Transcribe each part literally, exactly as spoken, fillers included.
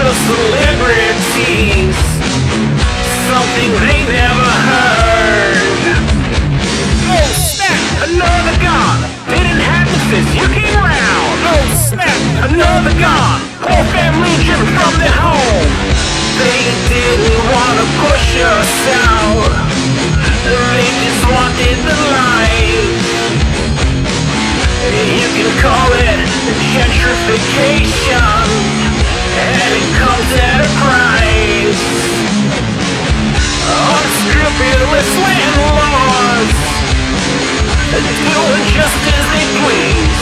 the celebrities, something they never heard. Oh snap, another gone. Didn't happen since you came around. Oh snap, another gone. Whole family driven from their home. They didn't wanna push us out, they just wanted the life. You can call it gentrification, and it comes at a price. Unscrupulous landlords doing just as they please,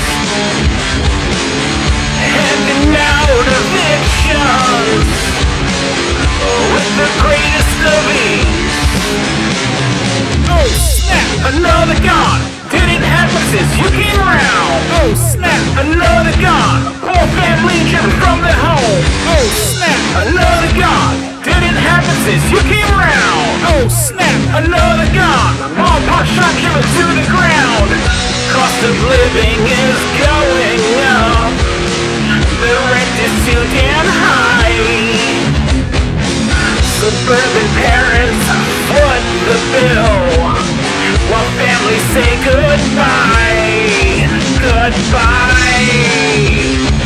handing out evictions with the greatest of ease. Oh snap, another gone. Didn't happen since you came around. Oh snap, another gone. Whole family driven from their home. Oh snap, another gone. Didn't happen since you came around. Oh snap, another gone. Mom, pop shop driven to the ground. Cost of living is going up. The rent is too damn high. Suburban parents foot the bill, while families say goodbye, goodbye.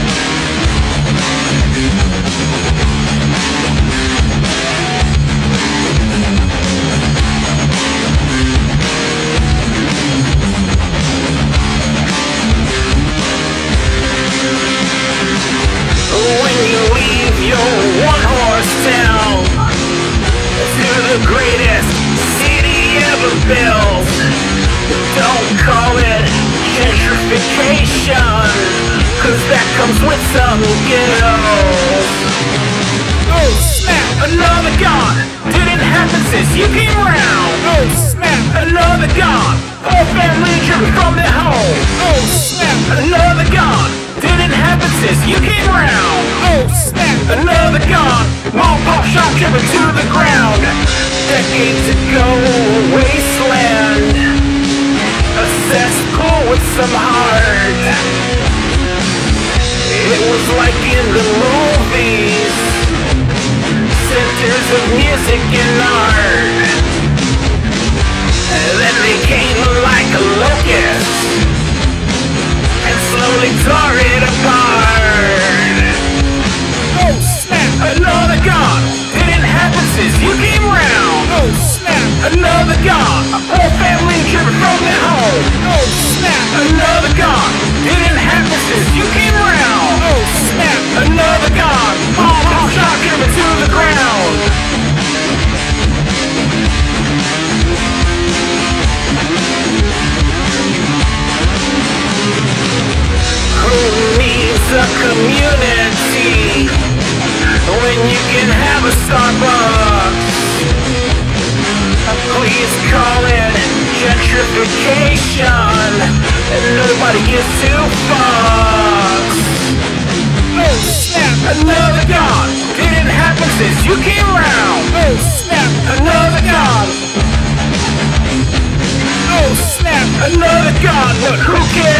When you leave your one-horse town to the greatest city ever built, don't call it gentrification, cause that comes with some guilt. Oh snap, another gone. Didn't happen since you came around. Oh snap, another gone. Whole family driven from their home. Oh snap, another gone. Didn't happen since you came around. Oh snap, another gone. Mom, pop shop driven to the ground. Decades ago, a wasteland, a cesspool with some heart. It was like in the movies, centers of music and art. Then they came like a locust and slowly tore it apart. Oh snap, another gone. Didn't happen since you came around. Oh snap, another gone. A whole family driven from their home. Oh snap, another gone. Didn't happen since you came around. Oh snap, another gone. All pop shop driven to the ground. Who needs a community when you can have a Starbucks? Please call it gentrification, and nobody gives two fucks. Oh snap, another gone. Didn't happen since you came around. Oh snap, another gone. Oh snap, another gone. But who cares?